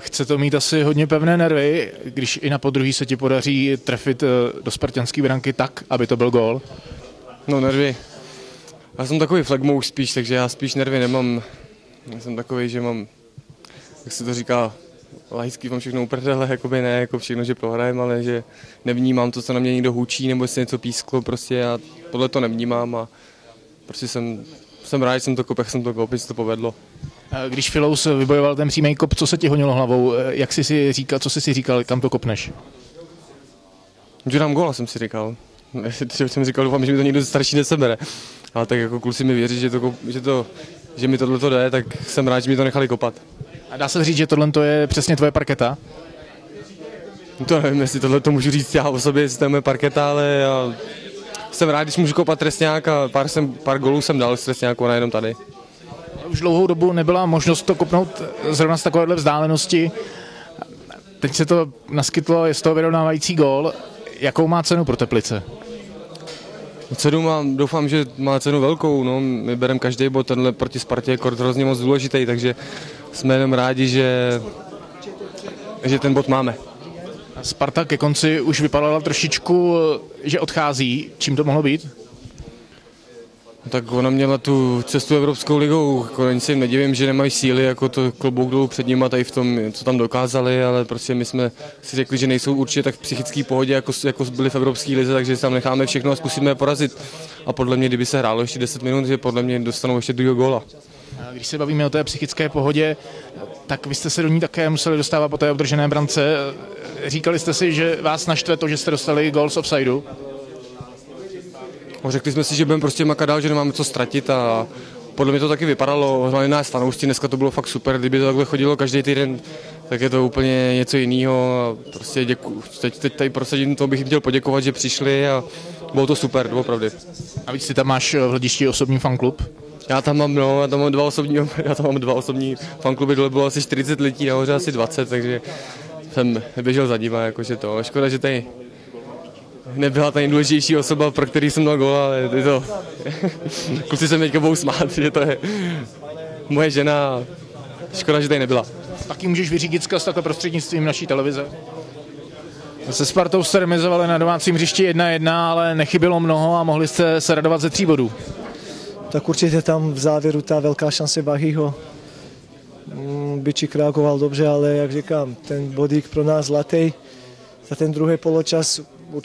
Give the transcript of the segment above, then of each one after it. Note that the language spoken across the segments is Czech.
Chce to mít asi hodně pevné nervy, když i na podruhý se ti podaří trefit do spartanské branky tak, aby to byl gól. No nervy. Já jsem takový flagmouš spíš, takže já spíš nervy nemám. Já jsem takový, že mám, jak se to říká, laicky mám všechno uprdele, jakoby ne jako všechno, že prohrajem, ale že nevnímám to, co na mě někdo hučí, nebo jestli něco písklo, prostě já tohle to nevnímám a prostě jsem rád, že jsem to kopl, jak jsem to kopl, že to povedlo. Když Filous vybojoval ten přímý kop, co se ti honilo hlavou? Jak jsi si říkal, co jsi si říkal, kam to kopneš? Že dám góla, jsem si říkal. Jsem říkal, doufám, že mi to někdo starší nesebere. Ale tak jako kluci mi věří, že mi tohle jde, tak jsem rád, že mi to nechali kopat. A dá se říct, že tohle je přesně tvoje parketa? To nevím, jestli tohle to můžu říct já o sobě, jestli to je moje parketa, ale já jsem rád, když můžu kopat trestňák a pár gólů jsem dal z trestňáku, nejenom tady. Už dlouhou dobu nebyla možnost to kopnout zrovna z takovéhle vzdálenosti. Teď se to naskytlo, je z toho vyrovnávající gól. Jakou má cenu pro Teplice? Cenu doufám, že má cenu velkou. No. My bereme každý bod, tenhle proti Spartě je hrozně moc důležitý, takže jsme jenom rádi, že ten bod máme. Sparta ke konci už vypadala trošičku, že odchází. Čím to mohlo být? Tak ona měla tu cestu Evropskou ligou, konec si jim nedivím, že nemají síly, jako to klobouk dolů před nimi tady v tom, co tam dokázali, ale prostě my jsme si řekli, že nejsou určitě tak v psychické pohodě, jako byli v Evropské lize, takže tam necháme všechno a zkusíme je porazit. A podle mě, kdyby se hrálo ještě 10 minut, že podle mě dostanou ještě druhého góla. Když se bavíme o té psychické pohodě, tak vy jste se do ní také museli dostávat po té obdržené brance. Říkali jste si, že vás naštve to, že jste dostali gól z offsideu? Řekli jsme si, že budeme prostě makat dál, že nemáme co ztratit a podle mě to taky vypadalo, hlavně nás fanoušci, dneska to bylo fakt super, kdyby to takhle chodilo každý týden, tak je to úplně něco jiného a prostě děkuji. Teď tady prosadím to, bych jim chtěl poděkovat, že přišli a bylo to super, opravdu. A víc, ty tam máš v hledišti osobní fanklub? Já tam mám dva osobní fankluby, dole bylo asi 40 lidí, nahoře asi 20, takže jsem běžel za nima, jakože to. Škoda, že tady nebyla ta nejdůležitější osoba, pro který jsem dal gól, ale je to... Kluci se mi teďka budou smát, že to je moje žena. Škoda, že tady nebyla. Taky můžeš vyřídit zkaz takhle prostřednictvím naší televize? Se Spartou jste remizovali na domácím hřišti 1-1, ale nechybělo mnoho a mohli jste se radovat ze 3 bodů. Tak určitě tam v závěru ta velká šance Bahyho. Byčík reagoval dobře, ale jak říkám, ten bodík pro nás zlatý. Za ten druhý poločas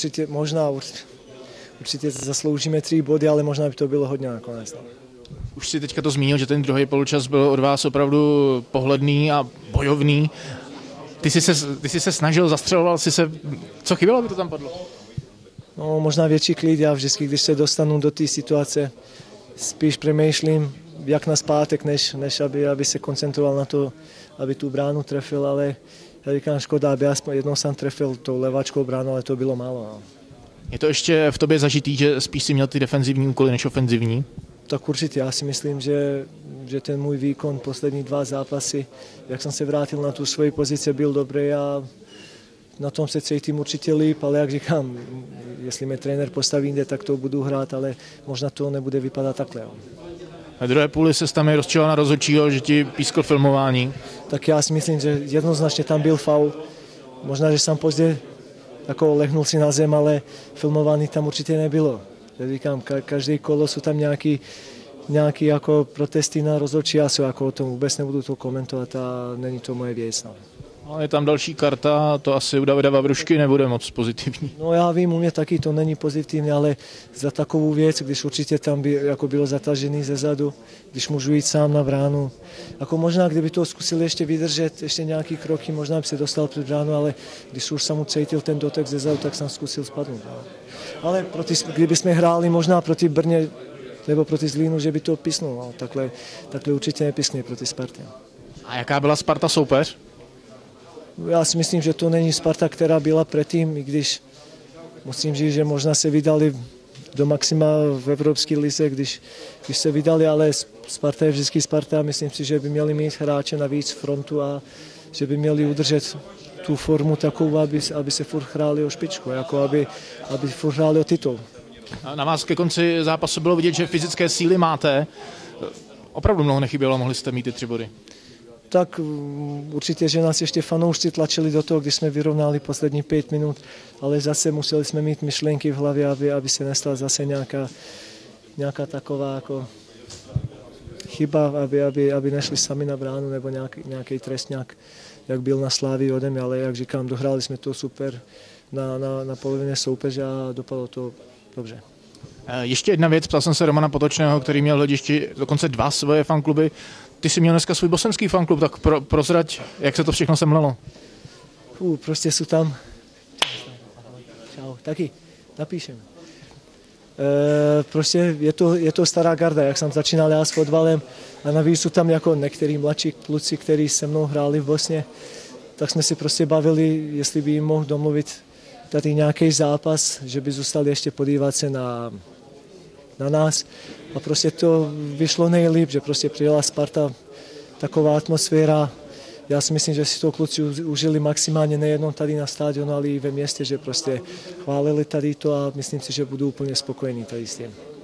určitě zasloužíme 3 body, ale možná by to bylo hodně nakonec. Už si teďka to zmínil, že ten druhý poločas byl od vás opravdu pohledný a bojovný. Ty jsi se snažil, zastřeloval jsi se. Co chybělo, aby to tam padlo? No, možná větší klid. Já vždycky, když se dostanu do té situace, spíš přemýšlím, jak na zpátek, než aby se koncentroval na to, aby tu bránu trefil, ale já říkám, škoda, aby aspoň jednou jsem trefil tou leváčkou bránu, ale to bylo málo. No. Je to ještě v tobě zažitý, že spíš si měl ty defenzivní úkoly než ofenzivní? Tak určitě, já si myslím, že ten můj výkon poslední 2 zápasy, jak jsem se vrátil na tu svoji pozici, byl dobrý a na tom se cítím určitě líp, ale jak říkám, jestli mě trenér postaví jinde, tak to budu hrát, ale možná to nebude vypadat takhle. Jo. Na druhé půli se tam rozčíval na rozhodčího, že ti pískl filmování. Tak já si myslím, že jednoznačně tam byl faul. Možná, že jsem později jako lehnul si na zem, ale filmování tam určitě nebylo. Já říkám, každý kolo jsou tam nějaký jako protesty na rozhodčí, já se jako o tom vůbec nebudu to komentovat a není to moje věc. No. No, je tam další karta, to asi u Davida Vavrušky nebude moc pozitivní. No já vím, u mě taky to není pozitivní, ale za takovou věc, když určitě tam jako bylo zatažený ze zadu, když můžu jít sám na bránu. Jako možná, kdyby to zkusil ještě vydržet, ještě nějaký kroky, možná by se dostal před bránu, ale když už jsem mu cítil ten dotek ze zadu, tak jsem zkusil spadnout. No. Ale kdyby jsme hráli možná proti Brně nebo proti Zlínu, že by to pisnul. No. Takhle určitě nepisne proti Spartě. A jaká byla Sparta soupeř? Já si myslím, že to není Sparta, která byla předtím, i když musím říct, že možná se vydali do maxima v Evropské lize, když se vydali, ale Sparta je vždycky Sparta. Myslím si, že by měli mít hráče navíc frontu a že by měli udržet tu formu takovou, aby se furt hráli o špičku, jako aby furt hráli o titul. Na vás ke konci zápasu bylo vidět, že fyzické síly máte. Opravdu mnoho nechybělo, mohli jste mít ty 3 body. Tak určite, že nás ešte fanoušci tlačili do toho, když sme vyrovnali poslední 5 minút, ale zase museli sme mít myšlenky v hlavě, aby se nestala zase nějaká taková ako chyba, aby nešli sami na bránu nebo nějaký trestňák, jak byl na Slávii ode mě, ale jak říkám, dohráli jsme to super na polovině soupeře a dopadlo to dobře. Ještě jedna věc, ptal jsem se Romana Potočného, který měl v hledišti dokonce 2 svoje fankluby. Ty jsi měl dneska svůj bosenský fanklub, tak prozrať, jak se to všechno semlelo. Prostě jsou tam... Čau, taky, napíšem. Prostě je to stará garda, jak jsem začínal já s fotbalem a navíc jsou tam jako některý mladší kluci, kteří se mnou hráli v Bosně, tak jsme si prostě bavili, jestli by jim mohl domluvit tady nějaký zápas, že by zůstali ještě podívat se na nás a prostě to vyšlo nejlíp, že prostě přijela Sparta, taková atmosféra. Já si myslím, že si to kluci užili maximálně nejenom tady na stadionu, ale i ve městě, že prostě chválili tady to a myslím si, že budou úplně spokojení tady s tím.